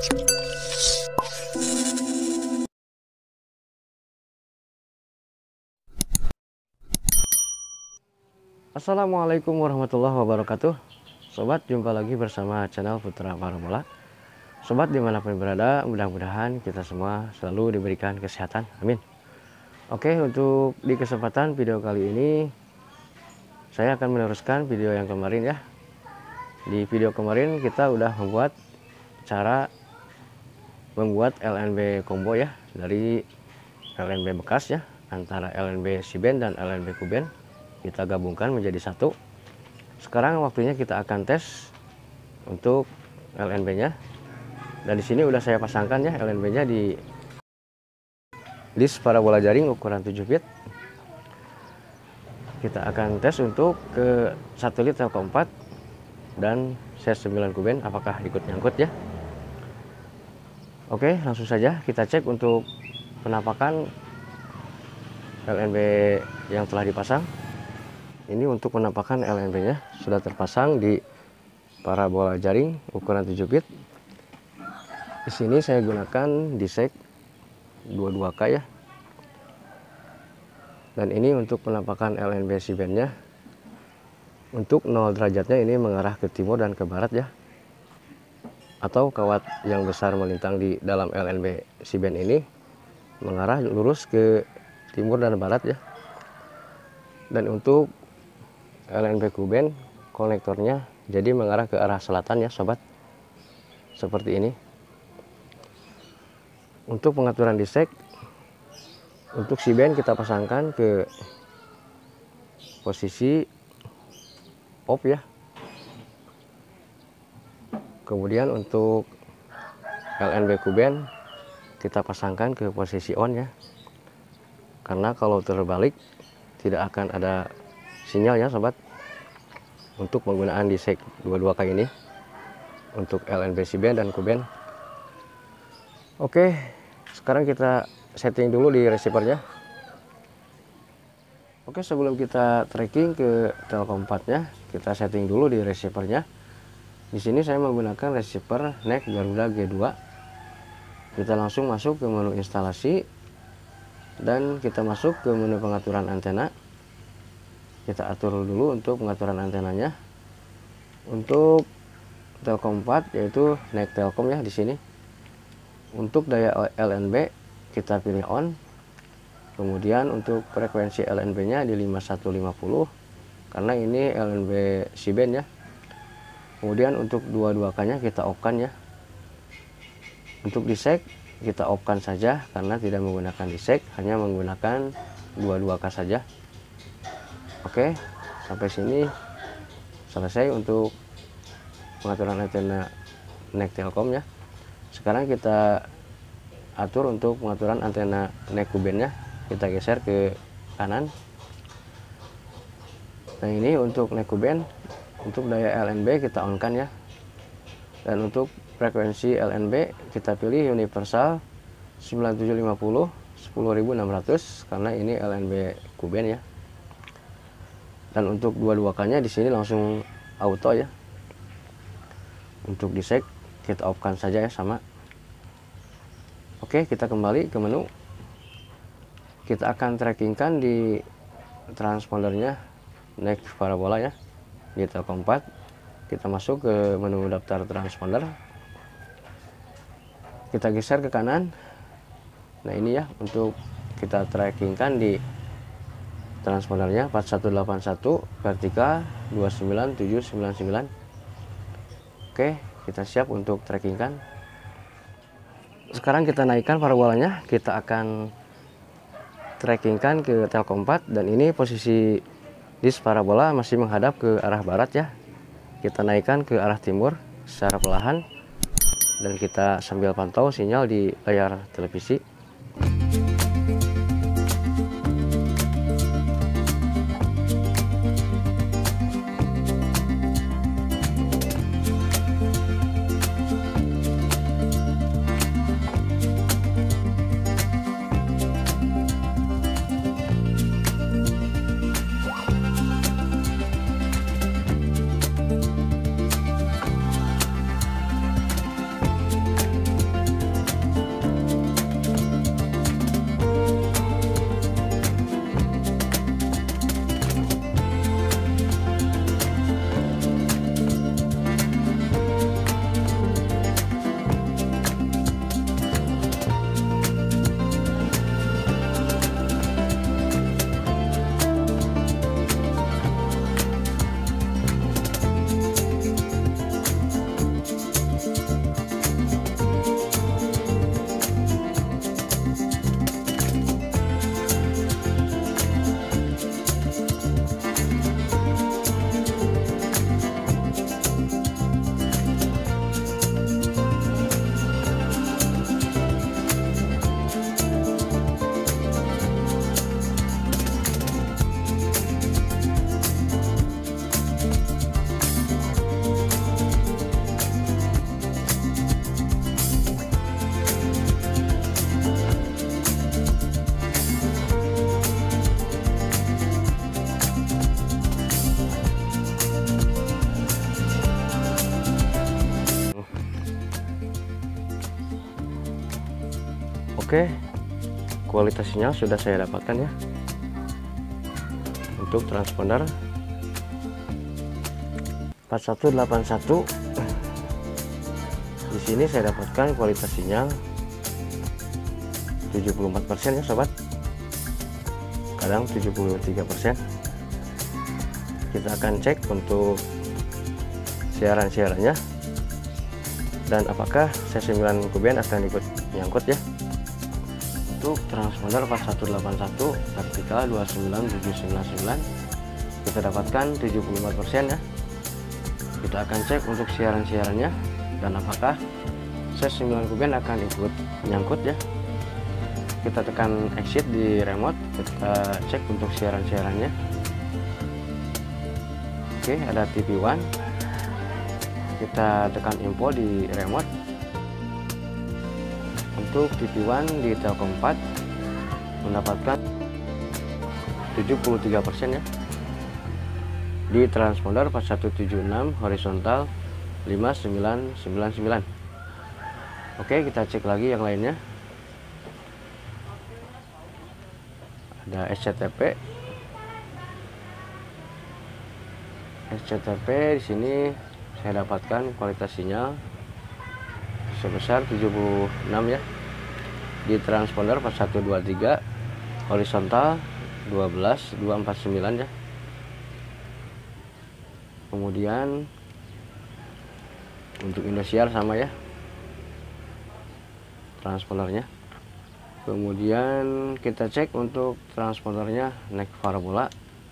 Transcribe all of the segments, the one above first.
Assalamualaikum warahmatullahi wabarakatuh. Sobat, jumpa lagi bersama channel Putra Parabola. Sobat dimanapun berada, mudah-mudahan kita semua selalu diberikan kesehatan, amin. Oke, untuk di kesempatan video kali ini saya akan meneruskan video yang kemarin ya. Di video kemarin kita udah membuat cara membuat LNB combo ya, dari LNB bekas ya, antara LNB Siben dan LNB Kuben kita gabungkan menjadi satu. Sekarang waktunya kita akan tes untuk LNB-nya. Dan di sini udah saya pasangkan ya LNB-nya di disk parabola jaring ukuran 7 bit. Kita akan tes untuk ke satelit Telkom 4 dan C9 Kuben apakah ikut nyangkut ya. Oke, langsung saja kita cek untuk penampakan LNB yang telah dipasang. Ini untuk penampakan LNB-nya sudah terpasang di parabola jaring ukuran 7 bit. Di sini saya gunakan disek 22K ya. Dan ini untuk penampakan LNB Siben-nya. Untuk 0 derajatnya ini mengarah ke timur dan ke barat ya. Atau kawat yang besar melintang di dalam LNB Siben ini mengarah lurus ke timur dan barat ya. Dan untuk LNB Kuben konektornya jadi mengarah ke arah selatan ya sobat, seperti ini. Untuk pengaturan disek untuk Siben kita pasangkan ke posisi off ya. Kemudian untuk LNB Kuben kita pasangkan ke posisi on ya, karena kalau terbalik tidak akan ada sinyal ya sobat untuk penggunaan disek 22K ini untuk LNB Siben dan Kuben. Oke, sekarang kita setting dulu di receivernya. Oke, sebelum kita tracking ke Telkom 4-nya, kita setting dulu di receivernya. Di sini saya menggunakan receiver NEC Garuda G2. Kita langsung masuk ke menu instalasi dan kita masuk ke menu pengaturan antena. Kita atur dulu untuk pengaturan antenanya. Untuk Telkom 4 yaitu NEC Telkom ya di sini. Untuk daya LNB kita pilih on. Kemudian untuk frekuensi LNB-nya di 5150 karena ini LNB Siben ya. Kemudian untuk 22K-nya kita off-kan ya. Untuk disek kita off-kan saja karena tidak menggunakan disek, hanya menggunakan 22K saja. Oke, sampai sini selesai untuk pengaturan antena NEC Telkom ya. Sekarang kita atur untuk pengaturan antena NEC Kuben-nya. Kita geser ke kanan. Nah, ini untuk NEC Kuben, untuk daya LNB kita on-kan ya. Dan untuk frekuensi LNB kita pilih universal 9750 10600 karena ini LNB Kuben ya. Dan untuk 22K-nya di sini langsung auto ya. Untuk disek kita off-kan saja ya sama. Oke, kita kembali ke menu. Kita akan trackingkan di transpondernya NEC Parabola ya di Telkom 4. Kita masuk ke menu daftar transponder. Kita geser ke kanan. Nah, ini ya untuk kita trackingkan di transpondernya 4181 vertikal 29799. Oke, kita siap untuk trackingkan. Sekarang kita naikkan parabolanya, kita akan trackingkan ke Telkom 4 dan ini posisi disk parabola masih menghadap ke arah barat ya. Kita naikkan ke arah timur secara perlahan dan kita sambil pantau sinyal di layar televisi. Oke, kualitas sinyal sudah saya dapatkan ya. Untuk transponder 4181, di sini saya dapatkan kualitas sinyal 74% ya sobat, kadang 73%. Kita akan cek untuk siaran-siarannya dan apakah C9 Kuben akan ikut nyangkut ya. Untuk transponder 4181 vertikal 29799 kita dapatkan 74% ya. Kita akan cek untuk siaran-siarannya dan apakah C9 Kuben akan ikut nyangkut ya. Kita tekan exit di remote, kita cek untuk siaran-siarannya. Oke, ada TV1. Kita tekan info di remote. Untuk TV1 di Telkom 4 mendapatkan 73% ya. Di transponder 4176 horizontal 5999. Oke, kita cek lagi yang lainnya. Ada SCTP. SCTP di sini saya dapatkan kualitas sinyal sebesar 76 ya. Di transponder 4123 horizontal 12249 ya. Kemudian untuk Indosiar sama ya transpondernya. Kemudian kita cek untuk transpondernya naik parabola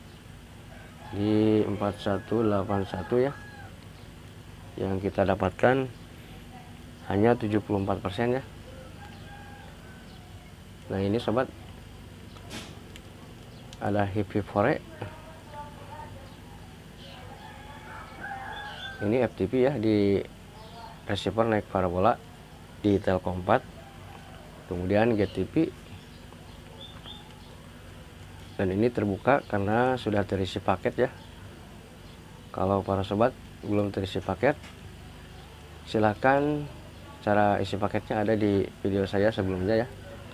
di 4181 ya, yang kita dapatkan hanya 74% ya. Nah ini sobat, ada HIP-4E, ini FTP ya di receiver naik parabola di Telkom 4. Kemudian GTP, dan ini terbuka karena sudah terisi paket ya. Kalau para sobat belum terisi paket, silahkan cara isi paketnya ada di video saya sebelumnya ya.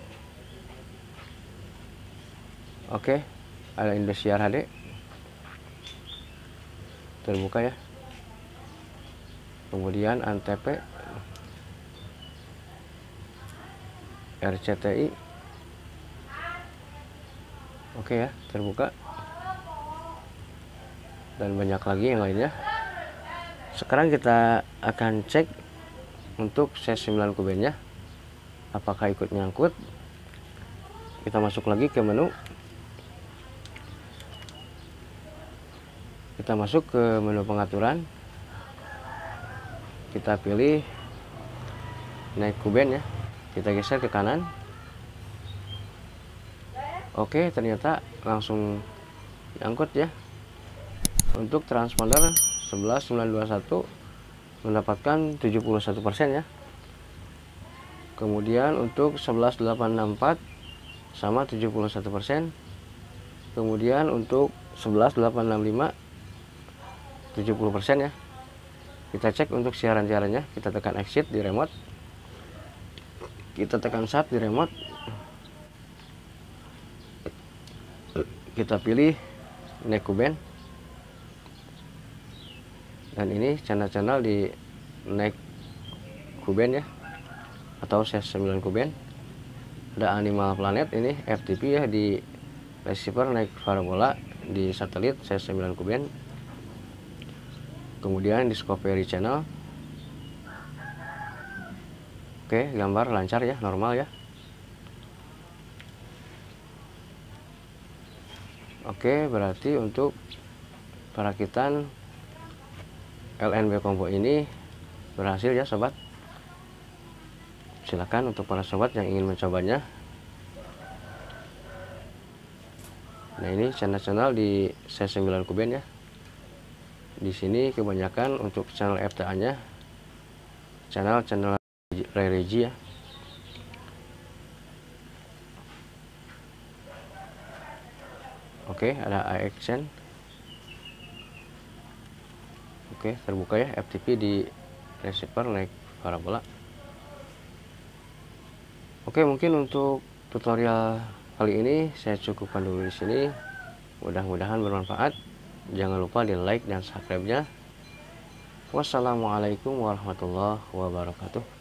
Oke, ada Indosiar HD terbuka ya. Kemudian Antp, RCTI, oke ya, terbuka, dan banyak lagi yang lainnya. Sekarang kita akan cek untuk C9 Kubennya apakah ikut nyangkut. Kita masuk lagi ke menu, kita masuk ke menu pengaturan, kita pilih naik Kuben ya. Kita geser ke kanan. Oke, ternyata langsung nyangkut ya. Untuk transponder 11921 mendapatkan 71% ya. Kemudian untuk 11864 sama 71%. Kemudian untuk 11865 70% ya. Kita cek untuk siaran-siarannya, kita tekan exit di remote. Kita tekan start di remote. Kita pilih naik Kuben. Dan ini channel-channel di naik Kuben ya, atau C9 Kuben. Ada Animal Planet, ini FTP ya di receiver naik parabola di satelit C9 Kuben. Kemudian Discovery Channel. Oke, gambar lancar ya, normal ya. Oke, berarti untuk perakitan LNB combo ini berhasil ya sobat. Silakan untuk para sobat yang ingin mencobanya. Nah ini channel-channel di C9 Kuben ya. Di sini kebanyakan untuk channel FTA-nya channel religi ya. Oke, ada AXN. Oke, terbuka ya FTP di receiver naik parabola. Oke, mungkin untuk tutorial kali ini saya cukupkan dulu di sini. Mudah-mudahan bermanfaat. Jangan lupa di like dan subscribe-nya. Wassalamualaikum warahmatullahi wabarakatuh.